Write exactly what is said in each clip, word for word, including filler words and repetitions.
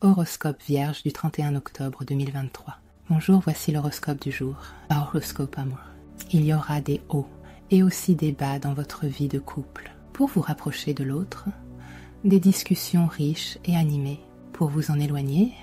Horoscope Vierge du trente et un octobre deux mille vingt-trois. Bonjour, voici l'horoscope du jour. Horoscope amour. Il y aura des hauts et aussi des bas dans votre vie de couple. Pour vous rapprocher de l'autre, des discussions riches et animées. Pour vous en éloigner,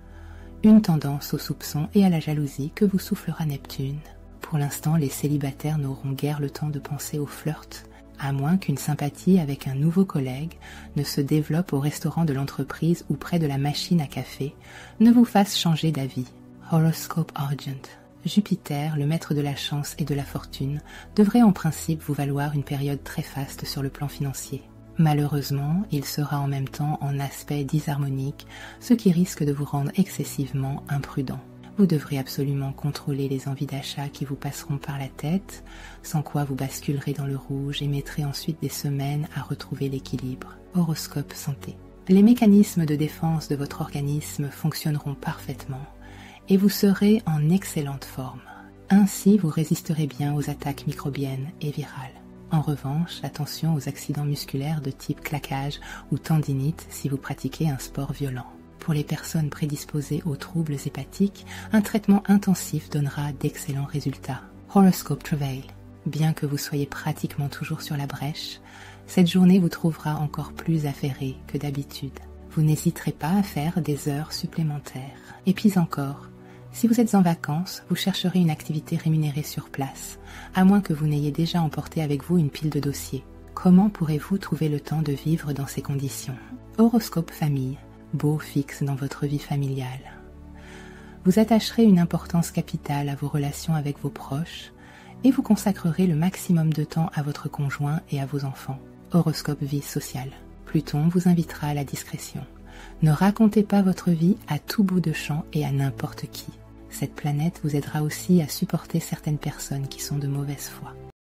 une tendance au soupçon et à la jalousie que vous soufflera Neptune. Pour l'instant, les célibataires n'auront guère le temps de penser au flirt, à moins qu'une sympathie avec un nouveau collègue ne se développe au restaurant de l'entreprise ou près de la machine à café, ne vous fasse changer d'avis. Horoscope Argent. Jupiter, le maître de la chance et de la fortune, devrait en principe vous valoir une période très faste sur le plan financier. Malheureusement, il sera en même temps en aspect disharmonique, ce qui risque de vous rendre excessivement imprudent. Vous devrez absolument contrôler les envies d'achat qui vous passeront par la tête, sans quoi vous basculerez dans le rouge et mettrez ensuite des semaines à retrouver l'équilibre. Horoscope santé. Les mécanismes de défense de votre organisme fonctionneront parfaitement et vous serez en excellente forme. Ainsi, vous résisterez bien aux attaques microbiennes et virales. En revanche, attention aux accidents musculaires de type claquage ou tendinite si vous pratiquez un sport violent. Pour les personnes prédisposées aux troubles hépatiques, un traitement intensif donnera d'excellents résultats. Horoscope Travail. Bien que vous soyez pratiquement toujours sur la brèche, cette journée vous trouvera encore plus affairé que d'habitude. Vous n'hésiterez pas à faire des heures supplémentaires. Et puis encore, si vous êtes en vacances, vous chercherez une activité rémunérée sur place, à moins que vous n'ayez déjà emporté avec vous une pile de dossiers. Comment pourrez-vous trouver le temps de vivre dans ces conditions? Horoscope Famille. Beau fixe dans votre vie familiale. Vous attacherez une importance capitale à vos relations avec vos proches et vous consacrerez le maximum de temps à votre conjoint et à vos enfants. Horoscope vie sociale. Pluton vous invitera à la discrétion. Ne racontez pas votre vie à tout bout de champ et à n'importe qui. Cette planète vous aidera aussi à supporter certaines personnes qui sont de mauvaise foi.